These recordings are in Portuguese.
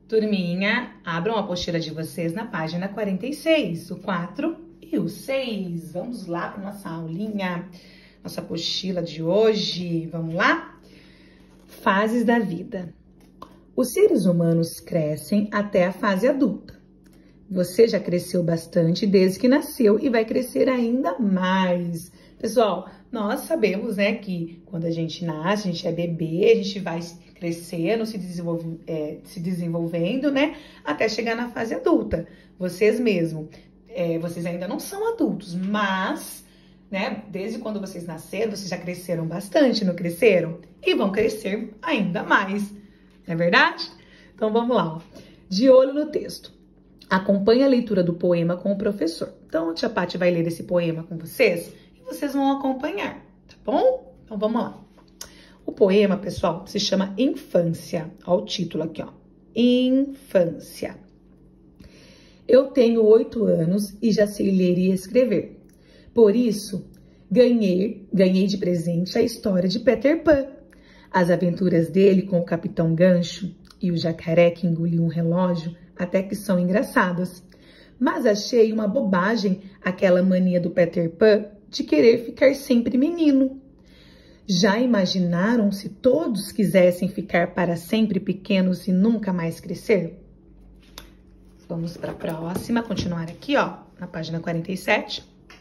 Turminha, abram a apostila de vocês na página 46, o 4 e o 6. Vamos lá para nossa aulinha, nossa apostila de hoje. Vamos lá? Fases da vida. Os seres humanos crescem até a fase adulta. Você já cresceu bastante desde que nasceu e vai crescer ainda mais. Pessoal, nós sabemos, né, que quando a gente nasce, a gente é bebê, a gente vai crescendo, se desenvolvendo, né, até chegar na fase adulta. Vocês mesmo, vocês ainda não são adultos, mas, né, desde quando vocês nasceram, vocês já cresceram bastante, não cresceram? E vão crescer ainda mais, não é verdade? Então vamos lá, ó. De olho no texto. Acompanhe a leitura do poema com o professor. Então, a tia Paty vai ler esse poema com vocês e vocês vão acompanhar, tá bom? Então, vamos lá. O poema, pessoal, se chama Infância. Olha o título aqui, ó. Infância. Eu tenho 8 anos e já sei ler e escrever. Por isso, ganhei de presente a história de Peter Pan. As aventuras dele com o Capitão Gancho e o jacaré que engoliu um relógio até que são engraçadas. Mas achei uma bobagem aquela mania do Peter Pan de querer ficar sempre menino. Já imaginaram se todos quisessem ficar para sempre pequenos e nunca mais crescer? Vamos para a próxima, continuar aqui, ó, na página 47.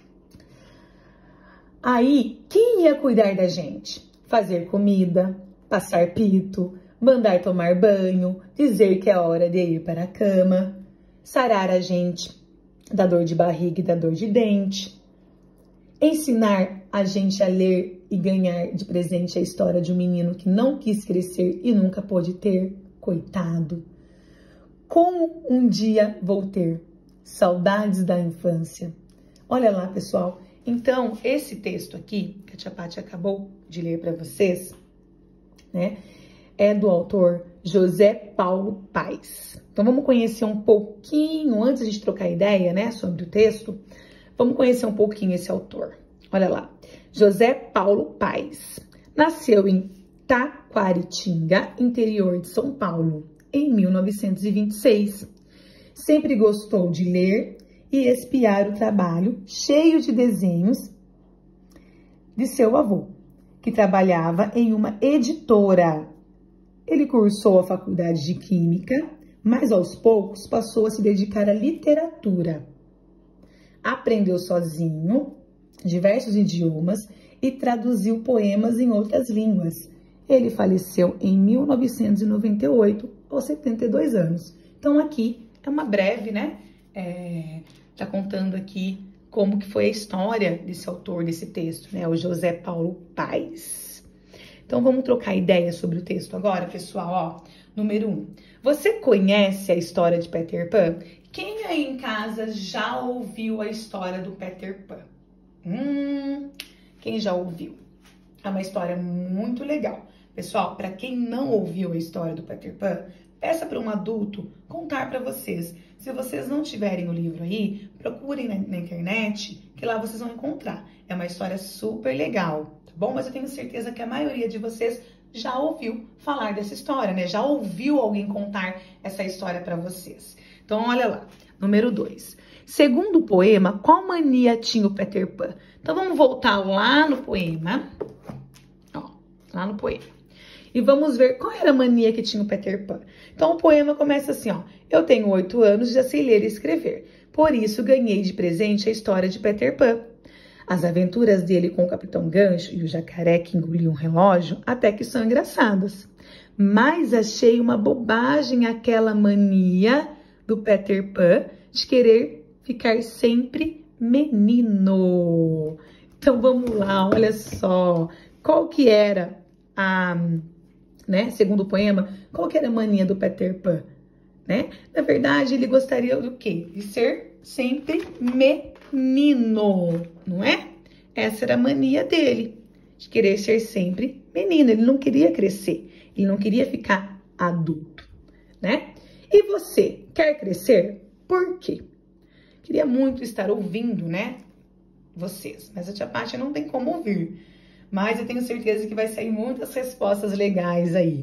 Aí, quem ia cuidar da gente? Fazer comida, passar pito, mandar tomar banho, dizer que é hora de ir para a cama, sarar a gente da dor de barriga e da dor de dente, ensinar a gente a ler e ganhar de presente a história de um menino que não quis crescer e nunca pôde ter, coitado. Como um dia vou ter saudades da infância. Olha lá, pessoal. Então, esse texto aqui, que a tia Paty acabou de ler para vocês, né, é do autor José Paulo Paes. Então, vamos conhecer um pouquinho, antes de a gente trocar ideia, né, sobre o texto, vamos conhecer um pouquinho esse autor. Olha lá, José Paulo Paes. Nasceu em Taquaritinga, interior de São Paulo, em 1926. Sempre gostou de ler e espiar o trabalho cheio de desenhos de seu avô, que trabalhava em uma editora. Ele cursou a faculdade de Química, mas aos poucos passou a se dedicar à literatura. Aprendeu sozinho diversos idiomas e traduziu poemas em outras línguas. Ele faleceu em 1998, aos 72 anos. Então, aqui é uma breve, né? Tá contando aqui como que foi a história desse autor, desse texto, né? O José Paulo Paes. Então, vamos trocar ideia sobre o texto agora, pessoal, ó. Número 1. Você conhece a história de Peter Pan? Quem aí em casa já ouviu a história do Peter Pan? Quem já ouviu? É uma história muito legal. Pessoal, para quem não ouviu a história do Peter Pan, peça para um adulto contar para vocês. Se vocês não tiverem o livro aí, procurem na internet, que lá vocês vão encontrar. É uma história super legal, tá bom? Mas eu tenho certeza que a maioria de vocês já ouviu falar dessa história, né? Já ouviu alguém contar essa história para vocês. Então, olha lá. Número 2. Segundo o poema, qual mania tinha o Peter Pan? Então, vamos voltar lá no poema. Ó, lá no poema. E vamos ver qual era a mania que tinha o Peter Pan. Então, o poema começa assim, ó. Eu tenho 8 anos e já sei ler e escrever. Por isso, ganhei de presente a história de Peter Pan. As aventuras dele com o Capitão Gancho e o jacaré que engoliu um relógio até que são engraçadas. Mas achei uma bobagem aquela mania do Peter Pan de querer ficar sempre menino. Então, vamos lá, olha só. Qual que era a... né? Segundo o poema, qual que era a mania do Peter Pan, né? Na verdade, ele gostaria do quê? De ser sempre menino, não é? Essa era a mania dele, de querer ser sempre menino. Ele não queria crescer, ele não queria ficar adulto, né? E você, quer crescer? Por quê? Queria muito estar ouvindo, né? Vocês, mas a tia Paty não tem como ouvir. Mas eu tenho certeza que vai sair muitas respostas legais aí,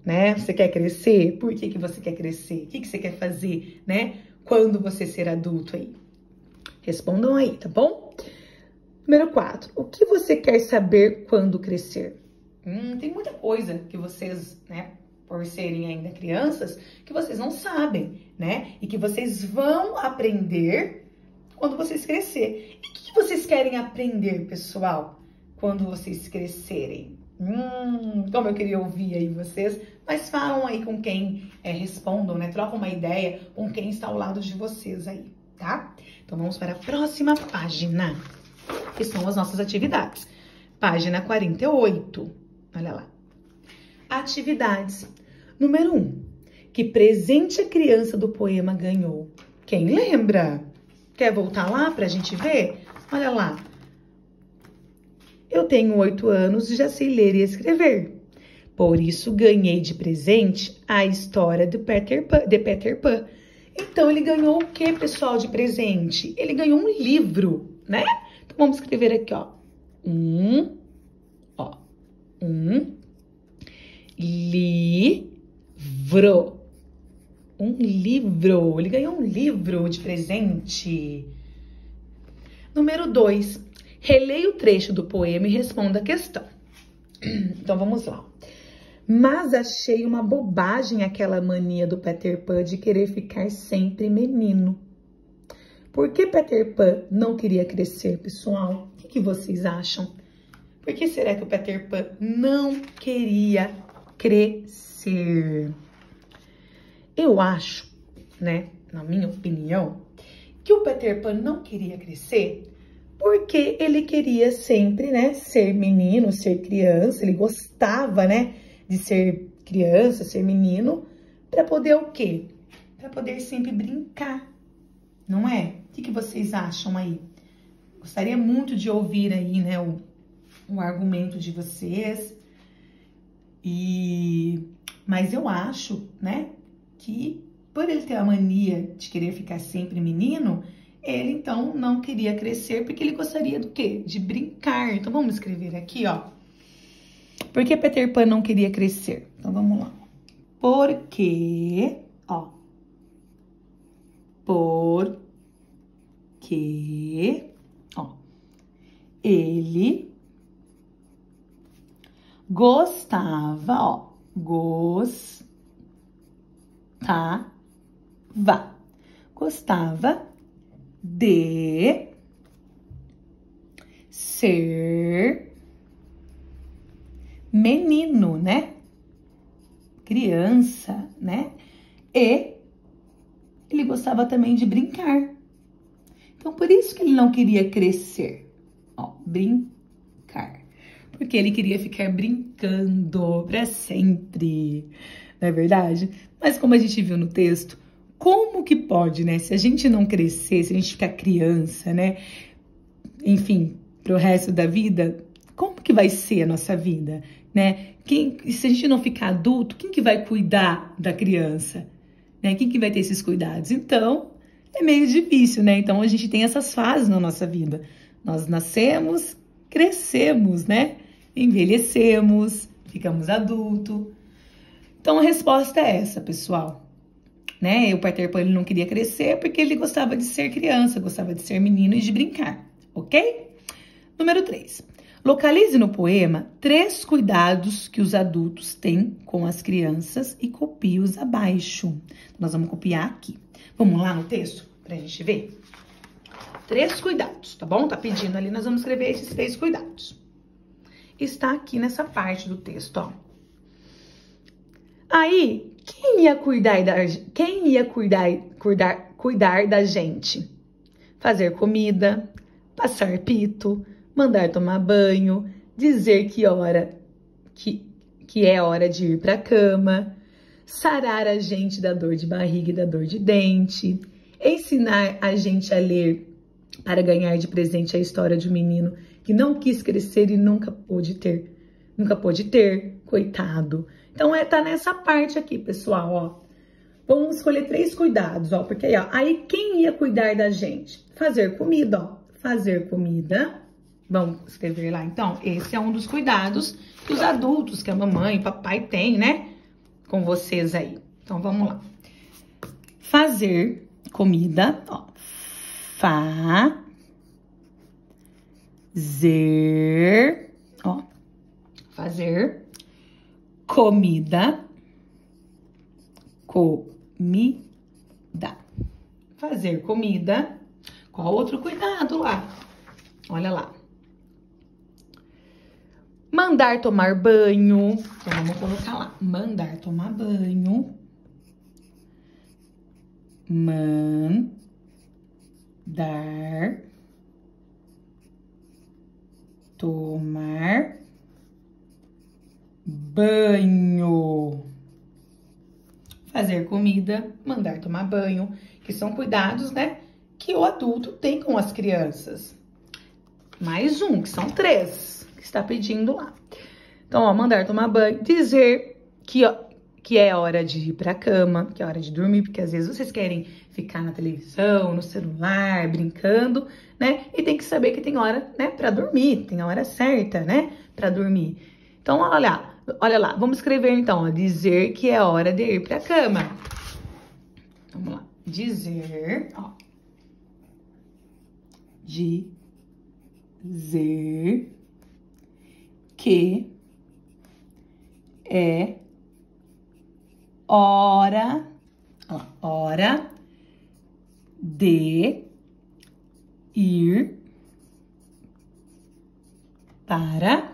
né? Você quer crescer? Por que que você quer crescer? O que que você quer fazer, né? Quando você ser adulto aí? Respondam aí, tá bom? Número 4. O que você quer saber quando crescer? Tem muita coisa que vocês, né, por serem ainda crianças, que vocês não sabem, né? E que vocês vão aprender quando vocês crescerem. E o que vocês querem aprender, pessoal, quando vocês crescerem? Como eu queria ouvir aí vocês, mas falam aí com quem respondam, né? Trocam uma ideia com quem está ao lado de vocês aí, tá? Então vamos para a próxima página, que são as nossas atividades. Página 48, olha lá. Atividades. Número 1. Que presente a criança do poema ganhou? Quem lembra? Quer voltar lá pra gente ver? Olha lá. Eu tenho 8 anos e já sei ler e escrever. Por isso ganhei de presente a história de Peter Pan. Então ele ganhou o que, pessoal, de presente? Ele ganhou um livro, né? Então vamos escrever aqui, ó. Livro. Um livro. Ele ganhou um livro de presente. Número 2. Releia o trecho do poema e responda a questão. Então, vamos lá. Mas achei uma bobagem aquela mania do Peter Pan de querer ficar sempre menino. Por que Peter Pan não queria crescer, pessoal? O que vocês acham? Por que será que o Peter Pan não queria crescer? Eu acho, né, na minha opinião, que o Peter Pan não queria crescer porque ele queria sempre, né, ser menino, ser criança. Ele gostava, né, de ser criança, ser menino, para poder o quê? Para poder sempre brincar, não é? O que vocês acham aí? Gostaria muito de ouvir aí, né, o argumento de vocês. Mas eu acho, né, que por ele ter a mania de querer ficar sempre menino, ele então não queria crescer porque ele gostaria do quê? De brincar. Então vamos escrever aqui, ó. Por que Peter Pan não queria crescer? Então vamos lá. Porque, ó. Porque, ó. Ele gostava, ó. Gostava de ser menino, né? Criança, né? E ele gostava também de brincar. Então, por isso que ele não queria crescer. Ó, brincar. Porque ele queria ficar brincando para sempre. Não é verdade? Mas como a gente viu no texto, como que pode, né? Se a gente não crescer, se a gente ficar criança, né? Enfim, pro resto da vida, como que vai ser a nossa vida, né? Se a gente não ficar adulto, quem que vai cuidar da criança? Né? Quem que vai ter esses cuidados? Então, é meio difícil, né? Então, a gente tem essas fases na nossa vida. Nós nascemos, crescemos, né? Envelhecemos, ficamos adulto. Então, a resposta é essa, pessoal. Né? O Peter Pan ele não queria crescer porque ele gostava de ser criança, gostava de ser menino e de brincar, ok? Número 3. Localize no poema 3 cuidados que os adultos têm com as crianças e copie-os abaixo. Nós vamos copiar aqui. Vamos lá no texto pra gente ver? 3 cuidados, tá bom? Tá pedindo ali, nós vamos escrever esses 3 cuidados. Está aqui nessa parte do texto, ó. Aí, quem ia cuidar da gente? Fazer comida, passar pito, mandar tomar banho, dizer que é hora de ir para a cama, sarar a gente da dor de barriga e da dor de dente, ensinar a gente a ler para ganhar de presente a história de um menino que não quis crescer e nunca pôde ter, coitado. Então, tá nessa parte aqui, pessoal, ó. Vamos escolher 3 cuidados, ó. Porque aí quem ia cuidar da gente? Fazer comida, ó. Fazer comida. Vamos escrever lá, então. Esse é um dos cuidados que os adultos, que a mamãe e papai têm, né? com vocês aí. Então, vamos lá. Fazer comida, ó. Fazer, ó. Fazer comida. Fazer comida. Qual outro cuidado lá? Olha lá. Mandar tomar banho. Então, vamos colocar lá. Mandar tomar banho. Mandar tomar banho. Fazer comida, mandar tomar banho, que são cuidados, né, que o adulto tem com as crianças. Mais um, que são 3, que está pedindo lá. Então, ó, mandar tomar banho, dizer que é hora de ir pra cama, que é hora de dormir, porque às vezes vocês querem ficar na televisão, no celular, brincando, né? E tem que saber que tem hora, né, pra dormir, tem a hora certa, né, pra dormir. Então, olha lá, vamos escrever então, ó, dizer que é hora de ir pra cama. Vamos lá, dizer, ó. Dizer que é hora de ir para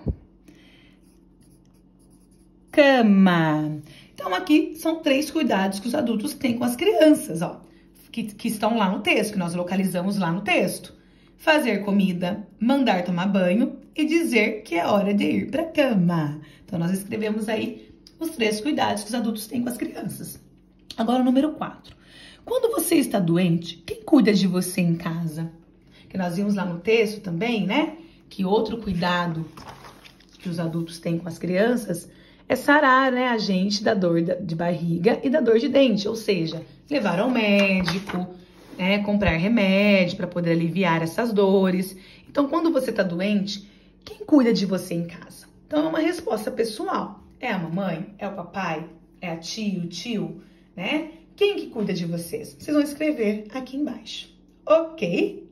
cama. Então, aqui são 3 cuidados que os adultos têm com as crianças, ó, que estão lá no texto, que nós localizamos lá no texto. Fazer comida, mandar tomar banho e dizer que é hora de ir para cama. Então, nós escrevemos aí os 3 cuidados que os adultos têm com as crianças. Agora, o número 4. Quando você está doente, quem cuida de você em casa? Que nós vimos lá no texto também, né? Que outro cuidado que os adultos têm com as crianças é sarar, né, a gente da dor de barriga e da dor de dente. Ou seja, levar ao médico, né, comprar remédio para poder aliviar essas dores. Então, quando você está doente, quem cuida de você em casa? Então, é uma resposta pessoal. É a mamãe? É o papai? É a tia, o tio? Né? Quem que cuida de vocês? Vocês vão escrever aqui embaixo, ok?